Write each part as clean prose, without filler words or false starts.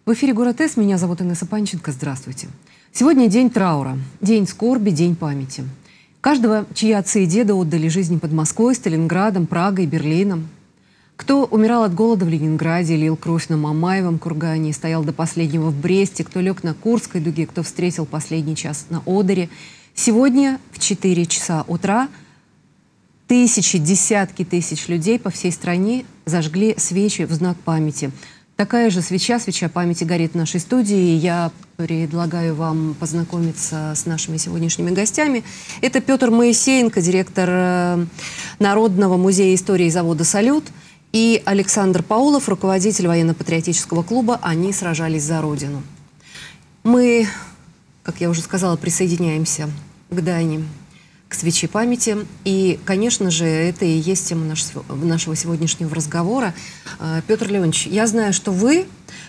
В эфире «Город С», меня зовут Инесса Панченко. Здравствуйте. Сегодня день траура, день скорби, день памяти. Каждого, чьи отцы и деды отдали жизни под Москвой, Сталинградом, Прагой, Берлином. Кто умирал от голода в Ленинграде, лил кровь на Мамаевом кургане и стоял до последнего в Бресте, кто лег на Курской дуге, кто встретил последний час на Одере. Сегодня в 4 часа утра тысячи, десятки тысяч людей по всей стране зажгли свечи в знак памяти. Такая же свеча памяти горит в нашей студии. Я предлагаю вам познакомиться с нашими сегодняшними гостями. Это Петр Моисеенко, директор Народного музея истории завода «Салют», и Александр Паулов, руководитель военно-патриотического клуба «Они сражались за Родину». Мы, как я уже сказала, присоединяемся к Дане, к свече памяти. И, конечно же, это и есть тема нашего сегодняшнего разговора. Петр Леонидович, я знаю, что вы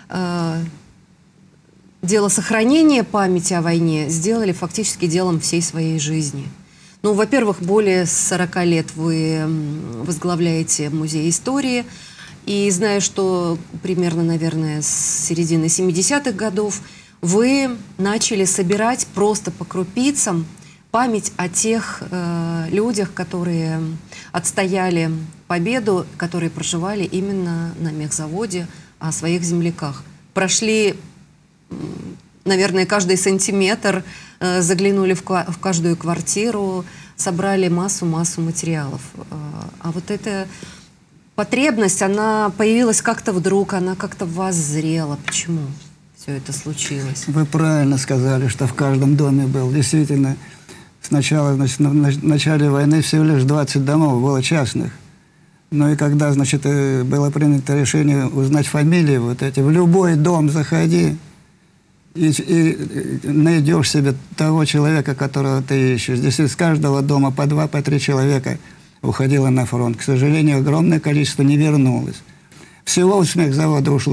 дело сохранения памяти о войне сделали фактически делом всей своей жизни. Ну, во-первых, более 40 лет вы возглавляете музей истории. И знаю, что примерно, наверное, с середины 70-х годов вы начали собирать просто по крупицам память о тех людях, которые отстояли победу, которые проживали именно на мехзаводе, о своих земляках. Прошли, наверное, каждый сантиметр, заглянули в каждую квартиру, собрали массу материалов. А вот эта потребность, она появилась как-то вдруг, она как-то в вас зрела. Почему все это случилось? Вы правильно сказали, что в каждом доме был. Действительно, сначала, значит, в начале войны всего лишь 20 домов было частных. Ну и когда, значит, было принято решение узнать фамилии вот эти, в любой дом заходи и найдешь себе того человека, которого ты ищешь. Здесь из каждого дома по 2, по 3 человека уходило на фронт. К сожалению, огромное количество не вернулось. Всего с мехзавода ушло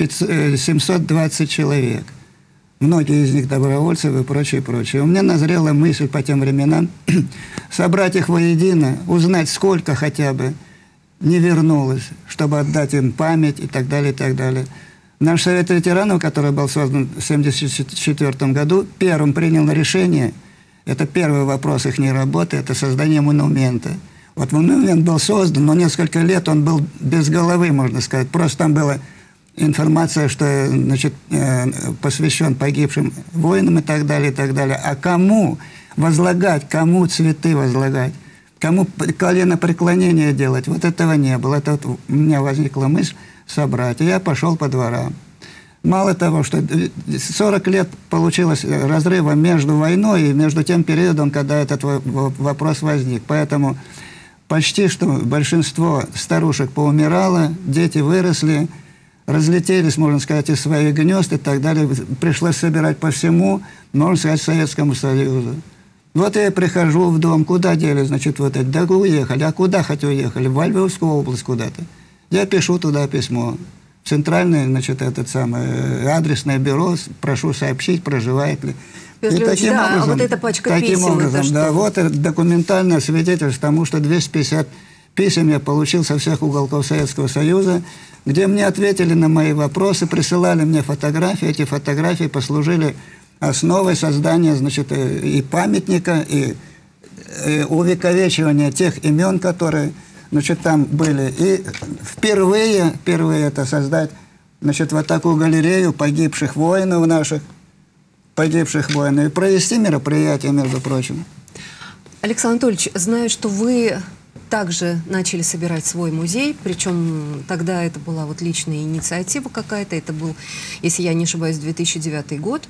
720 человек. Многие из них добровольцы и прочее, прочее. У меня назрела мысль по тем временам собрать их воедино, узнать, сколько хотя бы не вернулось, чтобы отдать им память и так далее, и так далее. Наш совет ветеранов, который был создан в 1974 году, первым принял решение, это первый вопрос их работы, это создание монумента. Вот монумент был создан, но несколько лет он был без головы, можно сказать. Просто там была информация, что, значит, посвящен погибшим воинам и так далее, и так далее. А кому возлагать, кому цветы возлагать, кому коленопреклонение делать, вот этого не было. Это вот у меня возникла мысль собрать, и я пошел по дворам. Мало того, что 40 лет получилось разрыва между войной и между тем периодом, когда этот вопрос возник. Поэтому почти что большинство старушек поумирало, дети выросли, разлетелись, можно сказать, из своих гнезд и так далее. Пришлось собирать по всему, можно сказать, Советскому Союзу. Вот я прихожу в дом, куда дели, значит, вот эти, да уехали, а куда хоть уехали? В Львовскую область куда-то. Я пишу туда письмо. Центральное, значит, этот самый адресное бюро, прошу сообщить, проживает ли. И таким образом, вот эта пачка писем, да, вот это документальное свидетельство тому, что 250 писем я получил со всех уголков Советского Союза, где мне ответили на мои вопросы, присылали мне фотографии. Эти фотографии послужили основой создания, значит, и памятника, и увековечивания тех имен, которые, значит, там были. И впервые это создать, значит, вот такую галерею погибших воинов наших, погибших воинов, и провести мероприятие, между прочим. Александр Анатольевич, знаю, что вы также начали собирать свой музей, причем тогда это была вот личная инициатива какая-то, это был, если я не ошибаюсь, 2009 год.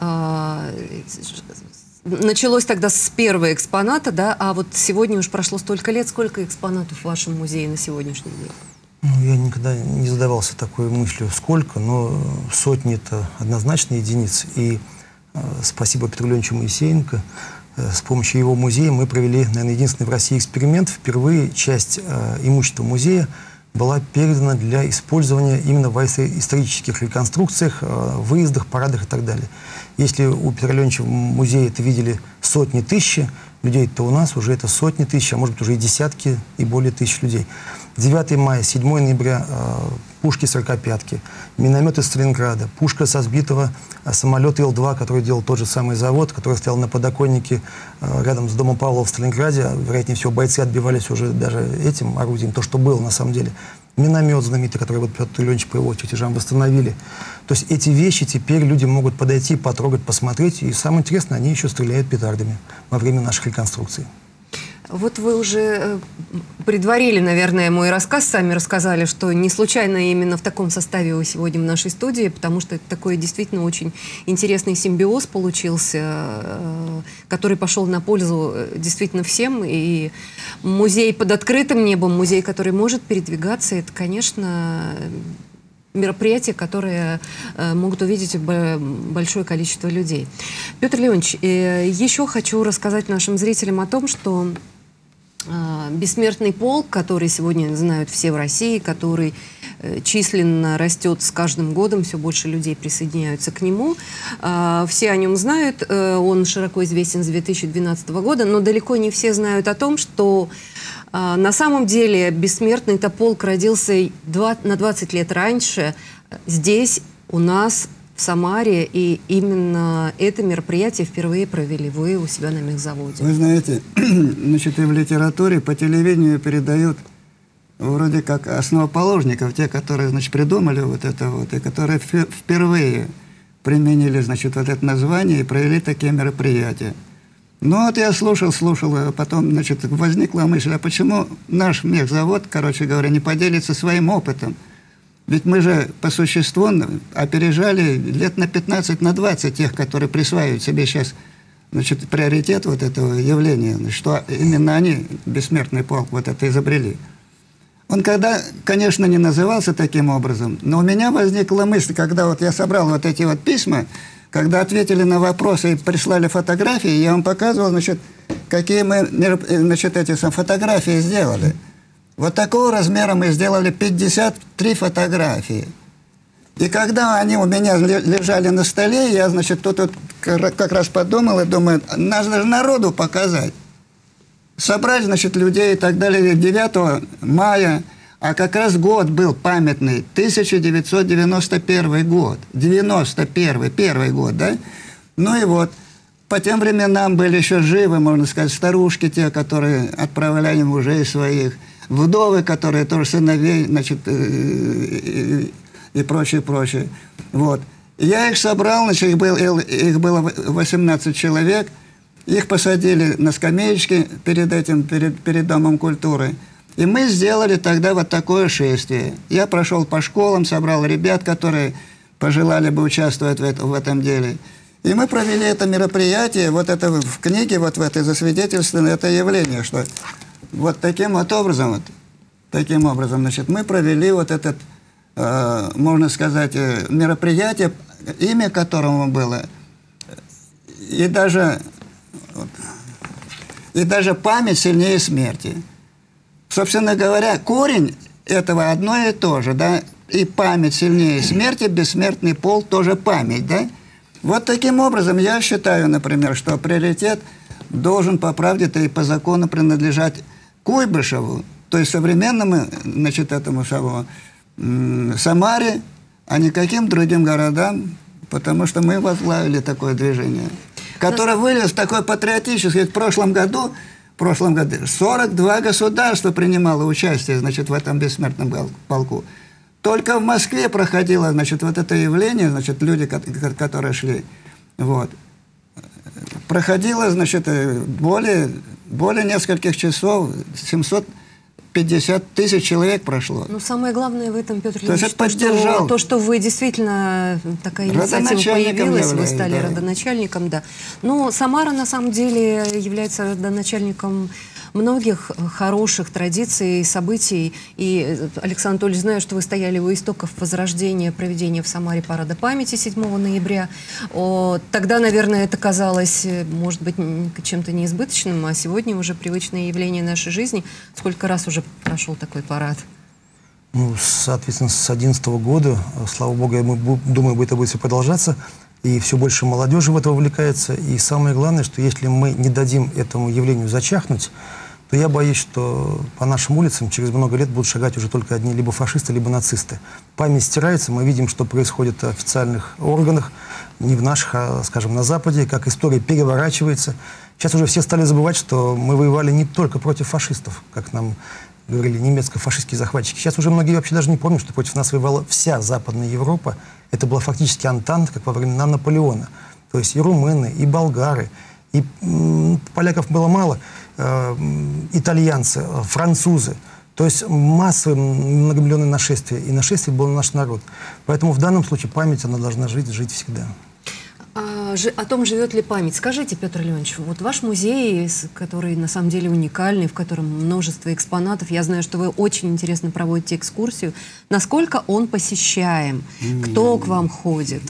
Началось тогда с первого экспоната, да, а вот сегодня уж прошло столько лет, сколько экспонатов в вашем музее на сегодняшний день? Ну, я никогда не задавался такой мыслью, сколько, но сотни — это однозначно единицы. И спасибо Петру Леонидовичу Моисеенко. С помощью его музея мы провели, наверное, единственный в России эксперимент. Впервые часть имущества музея была передана для использования именно в исторических реконструкциях, выездах, парадах и так далее. Если у Петра Леонидовича в музее это видели сотни тысяч людей, то у нас уже это сотни тысяч, а может быть уже и десятки и более тысяч людей. 9 мая, 7 ноября пушки 45-ки, минометы Сталинграда, пушка со сбитого самолета Ил-2, который делал тот же самый завод, который стоял на подоконнике рядом с домом Павлова в Сталинграде. Вероятнее всего, бойцы отбивались уже даже этим орудием, то, что было на самом деле. Миномет знаменитый, который вот Петр Леонидович по его чертежам восстановили. То есть эти вещи теперь люди могут подойти, потрогать, посмотреть. И самое интересное, они еще стреляют петардами во время наших реконструкций. Вот вы уже предварили, наверное, мой рассказ, сами рассказали, что не случайно именно в таком составе вы сегодня в нашей студии, потому что это такой действительно очень интересный симбиоз получился, который пошел на пользу действительно всем. И музей под открытым небом, музей, который может передвигаться, это, конечно, мероприятия, которые могут увидеть большое количество людей. Петр Леонидович, еще хочу рассказать нашим зрителям о том, что бессмертный полк, который сегодня знают все в России, который численно растет с каждым годом, все больше людей присоединяются к нему. Все о нем знают, он широко известен с 2012 года, но далеко не все знают о том, что на самом деле бессмертный-то полк родился на 20 лет раньше здесь, у нас, в Самаре, и именно это мероприятие впервые провели вы у себя на мехзаводе. Вы знаете, значит, и в литературе по телевидению передают вроде как основоположников, те, которые, значит, придумали вот это вот, и которые впервые применили, значит, вот это название и провели такие мероприятия. Ну вот я слушал, а потом, значит, возникла мысль, а почему наш мехзавод, короче говоря, не поделится своим опытом? Ведь мы же по существу опережали лет на 15, на 20 тех, которые присваивают себе сейчас, значит, приоритет вот этого явления, что именно они, бессмертный полк, вот это изобрели. Он когда, конечно, не назывался таким образом, но у меня возникла мысль, когда вот я собрал вот эти вот письма, когда ответили на вопросы и прислали фотографии, я вам показывал, значит, какие мы, значит, эти фотографии сделали. Вот такого размера мы сделали 53 фотографии. И когда они у меня лежали на столе, я, значит, тут вот как раз подумал и думаю, надо же народу показать. Собрать, значит, людей и так далее 9 мая, а как раз год был памятный, 1991 год. 91-й, первый год, да? Ну и вот, по тем временам были еще живы, можно сказать, старушки те, которые отправляли мужей своих, вдовы, которые тоже сыновей, значит, и прочее, прочее. Вот. Я их собрал, значит, их было 18 человек, их посадили на скамеечки перед Домом культуры. И мы сделали тогда вот такое шествие. Я прошел по школам, собрал ребят, которые пожелали бы участвовать в этом деле. И мы провели это мероприятие, вот это в книге, вот в этой засвидетельствовано это явление, что вот таким вот образом, значит, мы провели вот этот, можно сказать, мероприятие, имя которому было, и даже память сильнее смерти. Собственно говоря, корень этого одно и то же, да, и память сильнее смерти, бессмертный полк тоже память, да. Вот таким образом я считаю, например, что приоритет должен по правде-то и по закону принадлежать Куйбышеву, то есть современному, значит, этому Самаре, а никаким другим городам, потому что мы возглавили такое движение, которое вылез в такой патриотический. В прошлом году 42 государства принимало участие, значит, в этом бессмертном полку. Только в Москве проходило, значит, вот это явление, значит, люди, которые шли, вот, проходило, значит, более нескольких часов, 750 тысяч человек прошло. Ну, самое главное в этом, Петр Леонидович, то, что вы действительно, такая инициатива появилась, вы стали родоначальником, да. Но Самара, на самом деле, является родоначальником многих хороших традиций, событий. И, Александр Анатольевич, знаю, что вы стояли у истоков возрождения, проведения в Самаре парада памяти 7 ноября. Тогда, наверное, это казалось, может быть, чем-то неизбыточным, а сегодня уже привычное явление нашей жизни. Сколько раз уже прошел такой парад? Ну, соответственно, с 2011 года, слава богу, я думаю, это будет все продолжаться. И все больше молодежи в это вовлекается. И самое главное, что если мы не дадим этому явлению зачахнуть, то я боюсь, что по нашим улицам через много лет будут шагать уже только одни либо фашисты, либо нацисты. Память стирается, мы видим, что происходит в официальных органах, не в наших, а, скажем, на Западе, как история переворачивается. Сейчас уже все стали забывать, что мы воевали не только против фашистов, как нам говорили немецко-фашистские захватчики. Сейчас уже многие вообще даже не помнят, что против нас воевала вся Западная Европа. Это была фактически антанта, как во времена Наполеона. То есть и румыны, и болгары, и поляков было мало, итальянцы, французы. То есть массовые многомиллионные нашествия. И нашествие было на наш народ. Поэтому в данном случае память, она должна жить всегда. О том, живет ли память. Скажите, Петр Леонтьевич, вот ваш музей, который на самом деле уникальный, в котором множество экспонатов, я знаю, что вы очень интересно проводите экскурсию. Насколько он посещаем? Кто к вам ходит?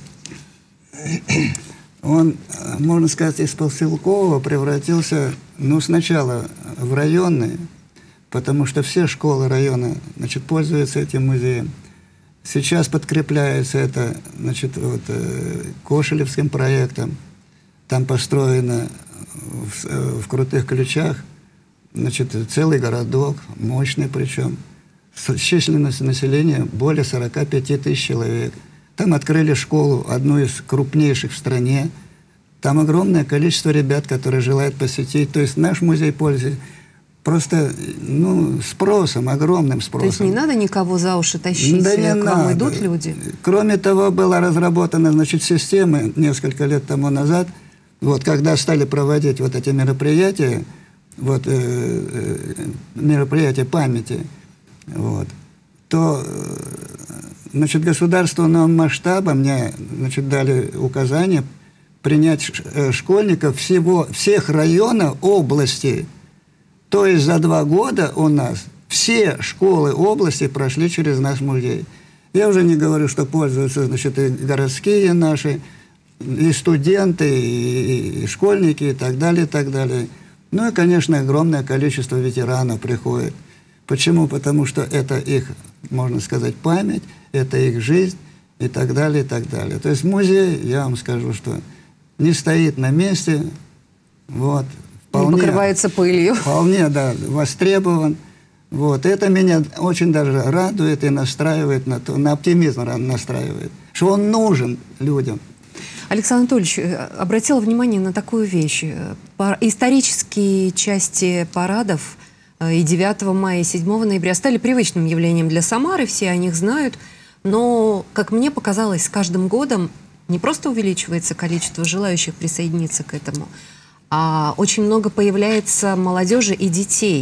Он, можно сказать, из поселкового превратился, ну, сначала в районный, потому что все школы района, значит, пользуются этим музеем. Сейчас подкрепляется это, значит, вот, Кошелевским проектом. Там построено в Крутых Ключах, значит, целый городок, мощный причем. Численность населения более 45 тысяч человек. Там открыли школу, одну из крупнейших в стране. Там огромное количество ребят, которые желают посетить. То есть наш музей пользуется просто, ну, спросом, огромным спросом. То есть не надо никого за уши тащить, да не к вам надо. идут люди? Кроме того, была разработана, значит, система несколько лет тому назад, вот, когда стали проводить вот эти мероприятия, вот, мероприятия памяти, вот, то, значит, государственного масштаба мне, значит, дали указание принять школьников всех районов области. То есть за 2 года у нас все школы области прошли через наш музей. Я уже не говорю, что пользуются, значит, и городские наши, и студенты, и школьники, и так далее, и так далее. Ну и, конечно, огромное количество ветеранов приходит. Почему? Потому что это их, можно сказать, память, это их жизнь, и так далее, и так далее. То есть музей, я вам скажу, что не стоит на месте, вот. Не покрывается пылью. Вполне, да, востребован. Вот. Это меня очень даже радует и настраивает на оптимизм настраивает, что он нужен людям. Александр Анатольевич обратил внимание на такую вещь. Исторические части парадов и 9 мая, и 7 ноября стали привычным явлением для Самары, все о них знают. Но, как мне показалось, с каждым годом не просто увеличивается количество желающих присоединиться к этому, а очень много появляется молодежи и детей.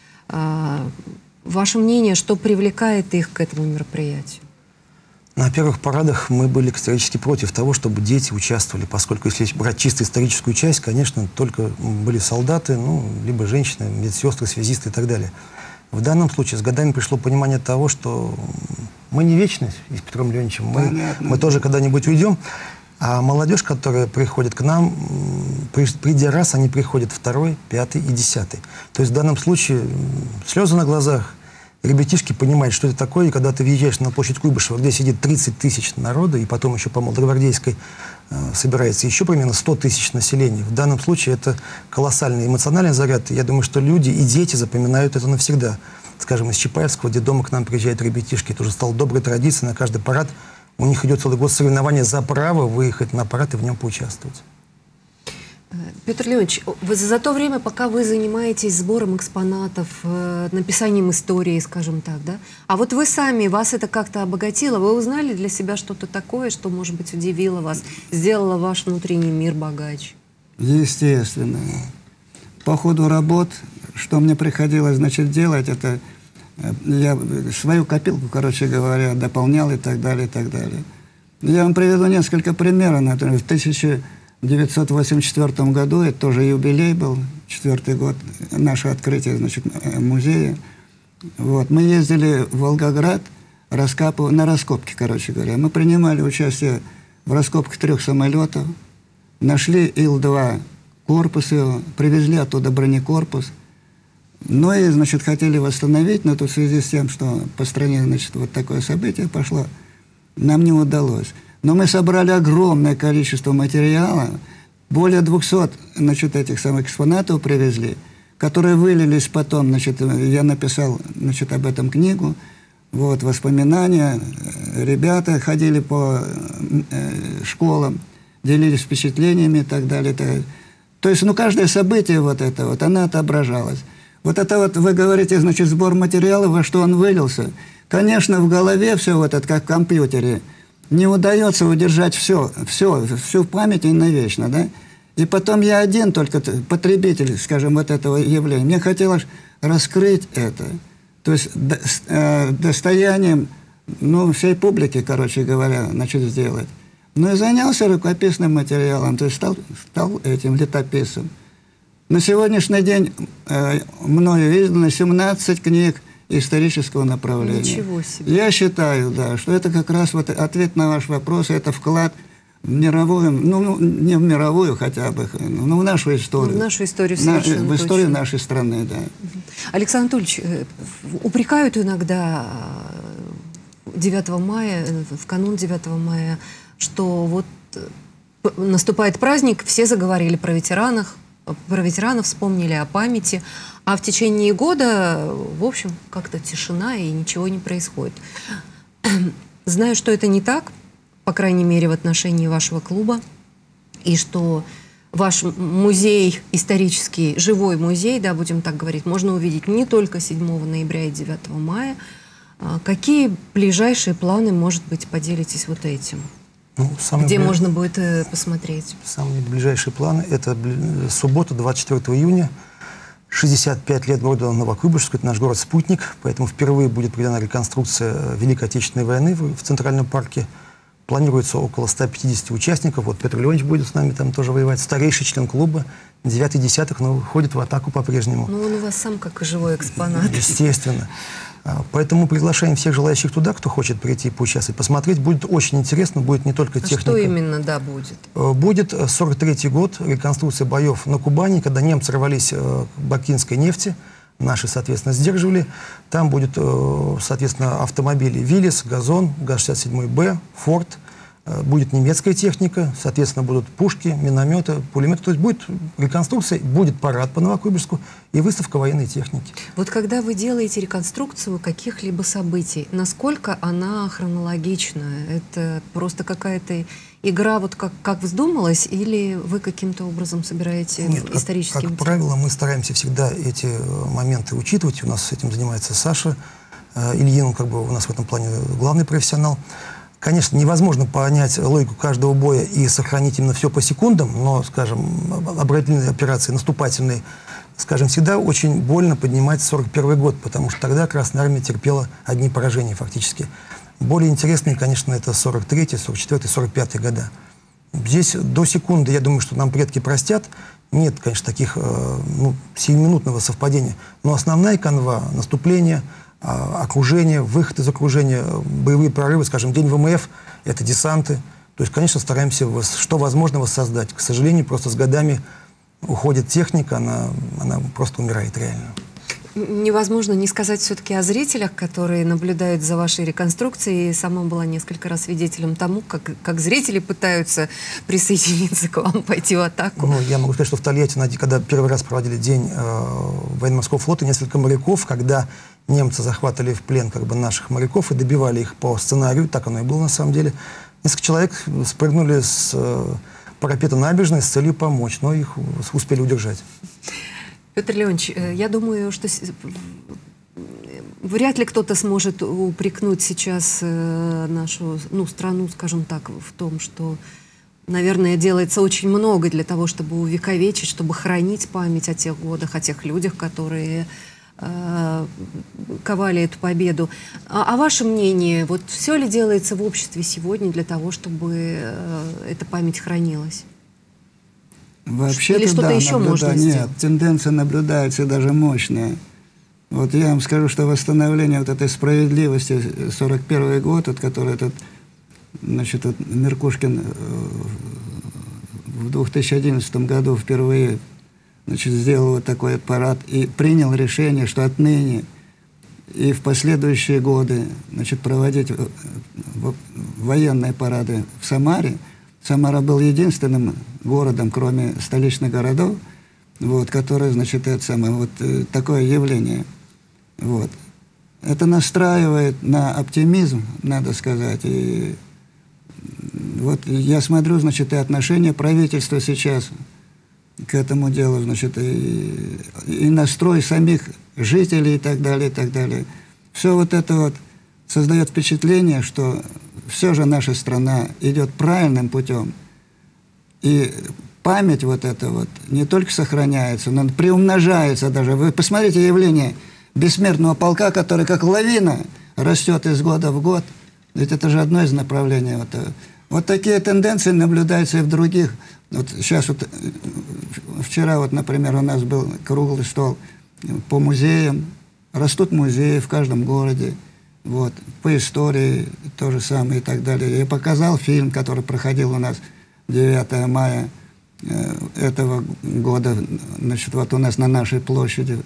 Ваше мнение, что привлекает их к этому мероприятию? На первых парадах мы были категорически против того, чтобы дети участвовали, поскольку если брать чисто историческую часть, конечно, только были солдаты, ну, либо женщины, медсестры, связисты и так далее. В данном случае с годами пришло понимание того, что мы не вечны с Петром Леонтьевичем, мы тоже когда-нибудь уйдем. А молодежь, которая приходит к нам, придя раз, они приходят 2-й, 5-й и 10-й. То есть в данном случае слезы на глазах, ребятишки понимают, что это такое, и когда ты въезжаешь на площадь Куйбышева, где сидит 30 тысяч народа, и потом еще по Молодогвардейской собирается еще примерно 100 тысяч населения. В данном случае это колоссальный эмоциональный заряд. Я думаю, что люди и дети запоминают это навсегда. Скажем, из Чапаевского детдома к нам приезжают ребятишки. Это уже стало доброй традицией на каждый парад. У них идет целый год соревнования за право выехать на парад и в нем поучаствовать. Петр Леонтьевич, за то время, пока вы занимаетесь сбором экспонатов, написанием истории, скажем так, да? А вот вы сами, вас это как-то обогатило? Вы узнали для себя что-то такое, что, может быть, удивило вас, сделало ваш внутренний мир богаче? Естественно. По ходу работ, что мне приходилось, значит, делать, это я свою копилку, короче говоря, дополнял и так далее, и так далее. Я вам приведу несколько примеров. Например, в 1984 году, это тоже юбилей был, 4-й год, наше открытие, значит, музея. Вот. Мы ездили в Волгоград на раскопки, короче говоря. Мы принимали участие в раскопках 3 самолетов, нашли Ил-2 корпус его, привезли оттуда бронекорпус. Ну и, значит, хотели восстановить, но тут в связи с тем, что по стране, значит, вот такое событие пошло, нам не удалось. Но мы собрали огромное количество материала, более 200, значит, этих самых экспонатов привезли. которые вылились потом, значит, я написал, значит, об этом книгу, вот, воспоминания, ребята ходили по школам, делились впечатлениями и так далее, так далее. То есть, ну, каждое событие вот это вот, оно отображалось. Вот это вот, вы говорите, значит, сбор материалов, во что он вылился. Конечно, в голове все вот это, как в компьютере, не удается удержать всю память и навечно, да? И потом я один только потребитель, скажем, вот этого явления. Мне хотелось раскрыть это. То есть достоянием, ну, всей публики, короче говоря, значит, сделать. Ну и занялся рукописным материалом, то есть стал этим летописцем. На сегодняшний день мною издано 17 книг исторического направления. Ничего себе. Я считаю, да, что это как раз вот ответ на ваш вопрос, это вклад в мировую, ну, не в мировую хотя бы, но в нашу историю. В нашу историю совершенно в историю точно. нашей страны, да. Александр Анатольевич, упрекают иногда 9 мая, в канун 9 мая, что вот наступает праздник, все заговорили про ветеранов, вспомнили о памяти, а в течение года, в общем, как-то тишина и ничего не происходит. Знаю, что это не так, по крайней мере, в отношении вашего клуба, и что ваш музей исторический, живой музей, да, будем так говорить, можно увидеть не только 7 ноября и 9 мая. Какие ближайшие планы, может быть, поделитесь вот этим? Ну, где можно будет посмотреть? Самые ближайшие планы – это суббота, 24 июня, 65 лет города Новокуйбышевск, это наш город-спутник, поэтому впервые будет проведена реконструкция Великой Отечественной войны в Центральном парке. Планируется около 150 участников. Вот Петр Леонидович будет с нами там тоже воевать. Старейший член клуба, 9-й десяток, но ходит в атаку по-прежнему. Ну, он у вас сам как живой экспонат. Естественно. Поэтому приглашаем всех желающих туда, кто хочет прийти поучаствовать, посмотреть. Будет очень интересно, будет не только техника. Что именно, да, будет? Будет 43-й год, реконструкция боев на Кубани, когда немцы рвались к бакинской нефти. Наши, соответственно, сдерживали. Там будет, соответственно, автомобили «Виллис», «Газон», ГАЗ-67Б, «Форд». Будет немецкая техника, соответственно, будут пушки, минометы, пулеметы. То есть будет реконструкция, будет парад по Новокуйбышевску и выставка военной техники. Вот когда вы делаете реконструкцию каких-либо событий, насколько она хронологична? Это просто какая-то игра, вот как вздумалось, или вы каким-то образом собираете исторические как правило, мы стараемся всегда эти моменты учитывать. У нас этим занимается Саша Ильин, как бы у нас в этом плане главный профессионал. Конечно, невозможно понять логику каждого боя и сохранить именно все по секундам, но, скажем, оборонительные операции, наступательные, скажем, всегда очень больно поднимать 41-й год, потому что тогда Красная Армия терпела одни поражения фактически. Более интересные, конечно, это 43-й, 44-й, 45-й года. Здесь до секунды, я думаю, что нам предки простят. Нет, конечно, таких сиюминутного совпадения. Но основная канва, наступление, окружение, выход из окружения, боевые прорывы, скажем, день ВМФ, это десанты. То есть, конечно, стараемся, что возможно, воссоздать. К сожалению, просто с годами уходит техника, она просто умирает реально. Невозможно не сказать все-таки о зрителях, которые наблюдают за вашей реконструкцией. Сама была несколько раз свидетелем тому, как зрители пытаются присоединиться к вам, пойти в атаку. Ну, я могу сказать, что в Тольятти, когда первый раз проводили день военно-морского флота, несколько моряков, когда немцы захватывали в плен наших моряков и добивали их по сценарию, так оно и было на самом деле, несколько человек спрыгнули с парапета набережной с целью помочь, но их успели удержать. Петр Леонидович, я думаю, что вряд ли кто-то сможет упрекнуть сейчас нашу страну, скажем так, в том, что, наверное, делается очень много для того, чтобы увековечить, чтобы хранить память о тех годах, о тех людях, которые ковали эту победу. А ваше мнение, вот все ли делается в обществе сегодня для того, чтобы эта память хранилась? Вообще-то, или что-то еще можно сделать? Нет, тенденция наблюдается даже мощная. Вот я вам скажу, что восстановление вот этой справедливости, 41-й год, от которой Меркушкин в 2011 году впервые сделал вот такой парад и принял решение, что отныне и в последующие годы проводить военные парады в Самаре. Самара был единственным городом, кроме столичных городов, вот, которое, значит, это самое, вот такое явление. Вот. Это настраивает на оптимизм, надо сказать. И вот я смотрю, значит, и отношение правительства сейчас к этому делу, значит, и настрой самих жителей и так далее, и так далее. Все вот это вот создает впечатление, что все же наша страна идет правильным путем. И память вот эта вот не только сохраняется, но приумножается даже. Вы посмотрите явление бессмертного полка, который как лавина растет из года в год. Ведь это же одно из направлений. Вот такие тенденции наблюдаются и в других. Вот сейчас вот, вчера вот, например, у нас был круглый стол по музеям. Растут музеи в каждом городе. Вот. По истории то же самое и так далее. Я показал фильм, который проходил у нас 9 мая этого года. Значит, вот у нас на нашей площади,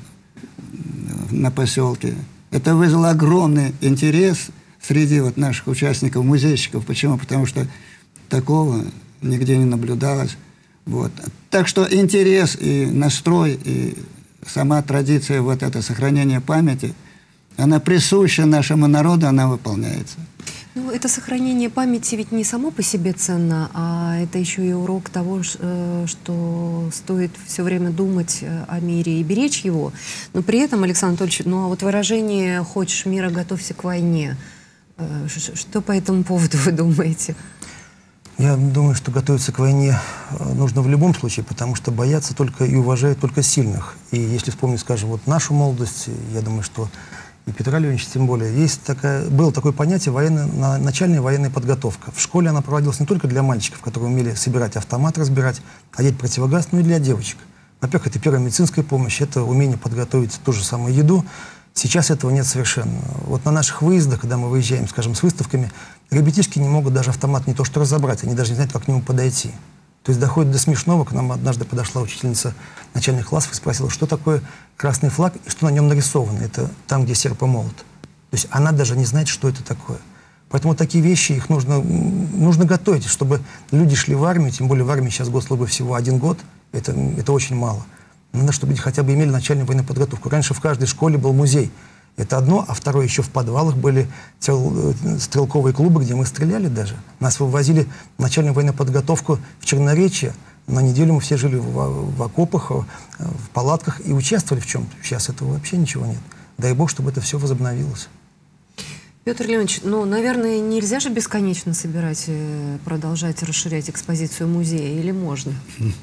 на поселке. Это вызвало огромный интерес среди вот наших участников, музейщиков. Почему? Потому что такого нигде не наблюдалось. Вот. Так что интерес и настрой, и сама традиция, вот это сохранение памяти, она присуща нашему народу, она выполняется. Ну, это сохранение памяти ведь не само по себе ценно, а это еще и урок того, что стоит все время думать о мире и беречь его. Но при этом, Александр Анатольевич, ну а вот выражение «хочешь мира, готовься к войне», что по этому поводу вы думаете? Я думаю, что готовиться к войне нужно в любом случае, потому что боятся только и уважают только сильных. И если вспомнить, скажем, вот нашу молодость, я думаю, что и Петра Леонидовича тем более, было такое понятие начальная военная подготовка. В школе она проводилась не только для мальчиков, которые умели собирать автомат, разбирать, одеть противогаз, но и для девочек. Во-первых, это первая медицинская помощь, это умение подготовить ту же самую еду. Сейчас этого нет совершенно. Вот на наших выездах, когда мы выезжаем, скажем, с выставками, ребятишки не могут даже автомат не то что разобрать, они даже не знают, как к нему подойти. То есть доходит до смешного. К нам однажды подошла учительница начальных классов и спросила, что такое красный флаг и что на нем нарисовано. Это там, где серп и молот. То есть она даже не знает, что это такое. Поэтому такие вещи, их нужно готовить, чтобы люди шли в армию, тем более в армии сейчас госслужбы всего 1 год, это очень мало. Надо, чтобы люди хотя бы имели начальную военную подготовку. Раньше в каждой школе был музей. Это одно, а второе, еще в подвалах были стрелковые клубы, где мы стреляли даже. Нас вывозили в начальную военную подготовку в Черноречье. На неделю мы все жили в окопах, в палатках и участвовали в чем-то. Сейчас этого вообще ничего нет. Дай бог, чтобы это все возобновилось. Петр Леонидович, ну, наверное, нельзя же бесконечно собирать, продолжать расширять экспозицию музея, или можно?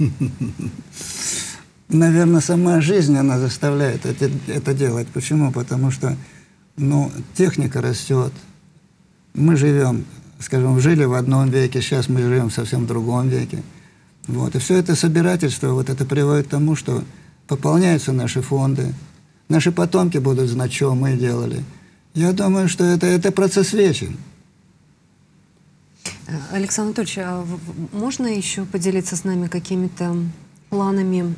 Наверное, сама жизнь, она заставляет это делать. Почему? Потому что, ну, техника растет. Мы живем, скажем, жили в 1 веке, сейчас мы живем в совсем другом веке. Вот. И все это собирательство, вот это приводит к тому, что пополняются наши фонды. Наши потомки будут знать, что мы делали. Я думаю, что это процесс вечен. Александр Анатольевич, а можно еще поделиться с нами какими-то планами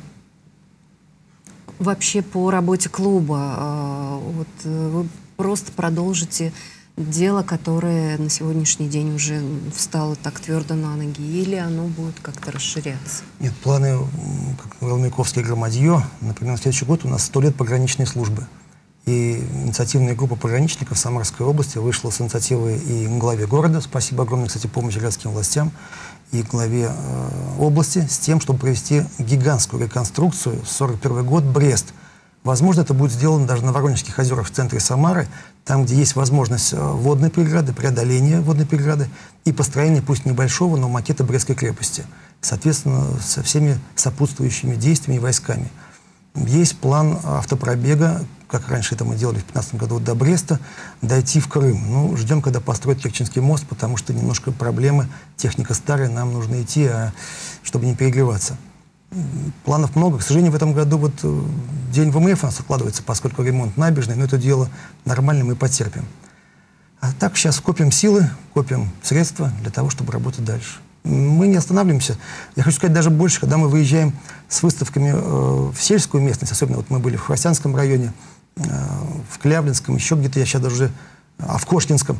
вообще по работе клуба? Вот вы просто продолжите дело, которое на сегодняшний день уже встало так твердо на ноги, или оно будет как-то расширяться? Нет, планы, как говорил Маяковский, громадье. Например, на следующий год у нас 100 лет пограничной службы. И инициативная группа пограничников Самарской области вышла с инициативой и главе города, спасибо огромное, кстати, помощи городским властям, и главе области с тем, чтобы провести гигантскую реконструкцию. 41 год, Брест. Возможно, это будет сделано даже на Воронежских озерах в центре Самары, там, где есть возможность водной преграды, преодоления водной преграды и построения, пусть небольшого, но макета Брестской крепости. Соответственно, со всеми сопутствующими действиями и войсками. Есть план автопробега, как раньше это мы делали в 2015 году до Бреста, дойти в Крым. Ну, ждем, когда построят Керченский мост, потому что немножко проблемы, техника старая, нам нужно идти, чтобы не перегреваться. Планов много. К сожалению, в этом году вот день ВМФ у нас откладывается, поскольку ремонт набережной, но это дело нормально, мы потерпим. А так сейчас копим силы, копим средства для того, чтобы работать дальше. Мы не останавливаемся. Я хочу сказать даже больше, когда мы выезжаем с выставками в сельскую местность, особенно вот мы были в Хвостянском районе, в Клявлинском, еще где-то я сейчас даже уже, в Кошкинском.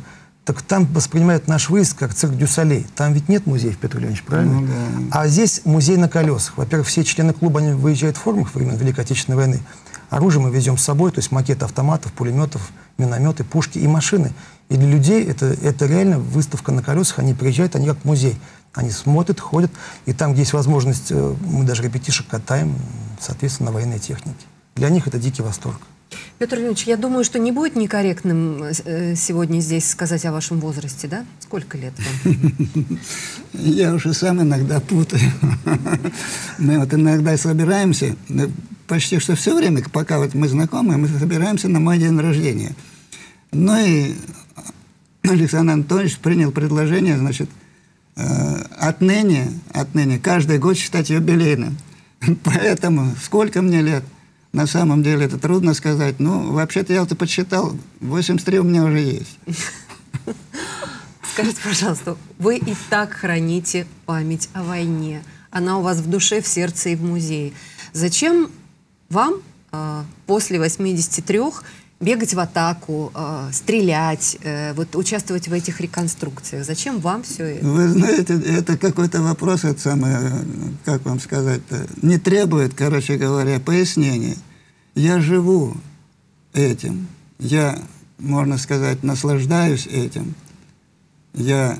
Так там воспринимают наш выезд как цирк дю Солей. Там ведь нет музеев, Петр Леонидович, правильно? Ну, да. А здесь музей на колесах. Во-первых, все члены клуба, они выезжают в формах времен Великой Отечественной войны. Оружие мы везем с собой, то есть макеты автоматов, пулеметов, минометы, пушки и машины. И для людей это реально выставка на колесах. Они приезжают, они как музей. Они смотрят, ходят. И там, где есть возможность, мы даже ребятишек катаем, соответственно, на военной технике. Для них это дикий восторг. Петр Леонидович, я думаю, что не будет некорректным сегодня здесь сказать о вашем возрасте, да? Сколько лет вам? Я уже сам иногда путаю. Мы вот иногда собираемся, почти что все время, пока вот мы знакомы, мы собираемся на мой день рождения. Ну и Александр Анатольевич принял предложение, значит, отныне каждый год считать юбилейным. Поэтому сколько мне лет? На самом деле это трудно сказать. Ну, вообще-то я вот и подсчитал, 83 у меня уже есть. Скажите, пожалуйста, вы и так храните память о войне. Она у вас в душе, в сердце и в музее. Зачем вам после 83 бегать в атаку, стрелять, вот, участвовать в этих реконструкциях? Зачем вам все это? Вы знаете, это какой-то вопрос, это самое, как вам сказать-то, не требует, короче говоря, пояснения. Я живу этим. Я, можно сказать, наслаждаюсь этим. Я,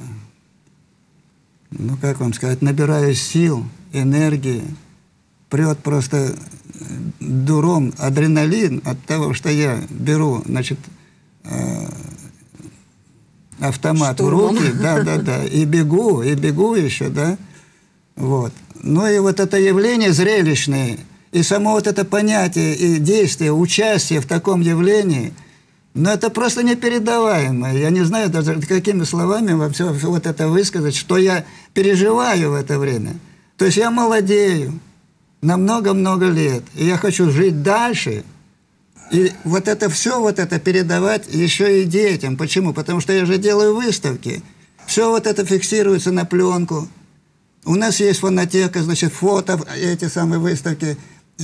ну как вам сказать, набираюсь сил, энергии. Прет просто дуром адреналин от того, что я беру, значит, автомат штурмом в руки, да, и бегу еще, да, вот. Ну и вот это явление зрелищное, и само вот это понятие и действие, участие в таком явлении, ну это просто непередаваемое. Я не знаю даже какими словами вам все вот это высказать, что я переживаю в это время. То есть я молодею на много-много лет, и я хочу жить дальше, и вот это все, вот это передавать еще и детям. Почему? Потому что я же делаю выставки. Все вот это фиксируется на пленку. У нас есть фонотека, значит, фото, эти самые выставки,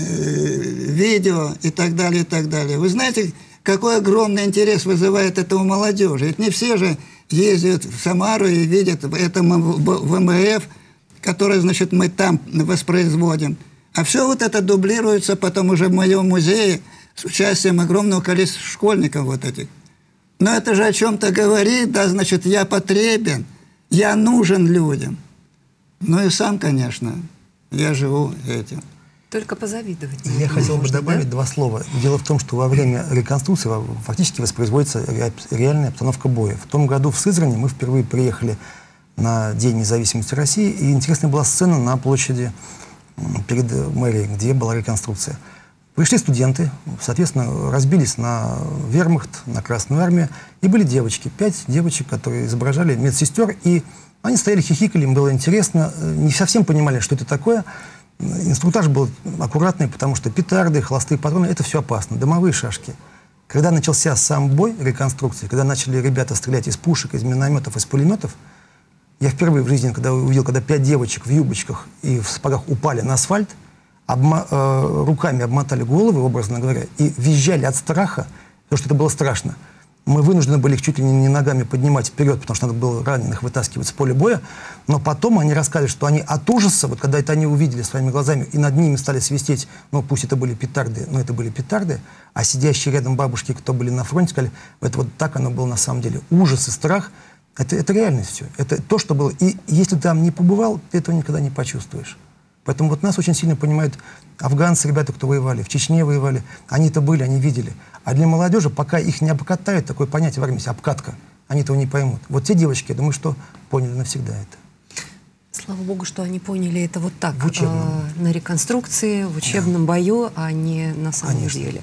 видео и так далее, и так далее. Вы знаете, какой огромный интерес вызывает это у молодежи. Ведь не все же ездят в Самару и видят это ВМФ, которое, значит, мы там воспроизводим. А все вот это дублируется потом уже в моем музее с участием огромного количества школьников вот этих. Но это же о чем-то говорит, да, значит, я потребен, я нужен людям. Ну и сам, конечно, я живу этим. Только позавидовать. Я хотел бы добавить, да, два слова. Дело в том, что во время реконструкции фактически воспроизводится реальная обстановка боя. В том году в Сызрани мы впервые приехали на День независимости России, и интересная была сцена на площади перед мэрией, где была реконструкция. Пришли студенты, соответственно, разбились на вермахт, на Красную армию, и были девочки, 5 девочек, которые изображали медсестер, и они стояли, хихикали, им было интересно, не совсем понимали, что это такое. Инструктаж был аккуратный, потому что петарды, холостые патроны — это все опасно, дымовые шашки. Когда начался сам бой реконструкции, когда начали ребята стрелять из пушек, из минометов, из пулеметов, я впервые в жизни, когда увидел, когда 5 девочек в юбочках и в сапогах упали на асфальт, руками обмотали головы, образно говоря, и визжали от страха, потому что это было страшно. Мы вынуждены были их чуть ли не ногами поднимать вперед, потому что надо было раненых вытаскивать с поля боя. Но потом они рассказывали, что они от ужаса, вот когда это они увидели своими глазами, и над ними стали свистеть, ну пусть это были петарды, но это были петарды, а сидящие рядом бабушки, кто были на фронте, сказали, это вот так оно было на самом деле. Ужас и страх — это реальность все. Это то, что было. И если ты там не побывал, ты этого никогда не почувствуешь. Поэтому вот нас очень сильно понимают афганцы, ребята, кто воевали, в Чечне воевали. Они-то были, они видели. А для молодежи, пока их не обкатают, такое понятие в армии, обкатка, они этого не поймут. Вот те девочки, я думаю, что поняли навсегда это. Слава богу, что они поняли это вот так, в на реконструкции, в учебном бою, а не на самом деле.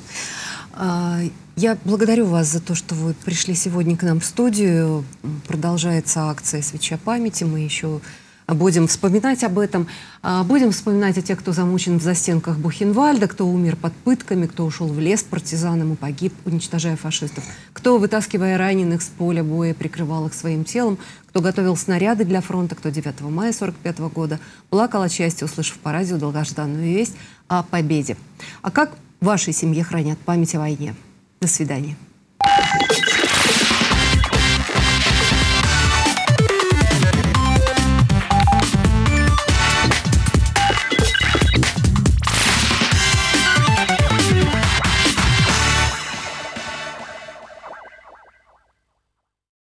Я благодарю вас за то, что вы пришли сегодня к нам в студию. Продолжается акция «Свеча памяти». Мы еще будем вспоминать об этом. Будем вспоминать о тех, кто замучен в застенках Бухенвальда, кто умер под пытками, кто ушел в лес партизаном и погиб, уничтожая фашистов, кто, вытаскивая раненых с поля боя, прикрывал их своим телом, кто готовил снаряды для фронта, кто 9 мая 1945 года плакал от счастья, услышав по радио долгожданную весть о победе. А как в вашей семье хранят память о войне? До свидания.